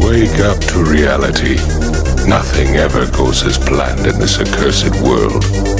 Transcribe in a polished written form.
Wake up to reality. Nothing ever goes as planned in this accursed world.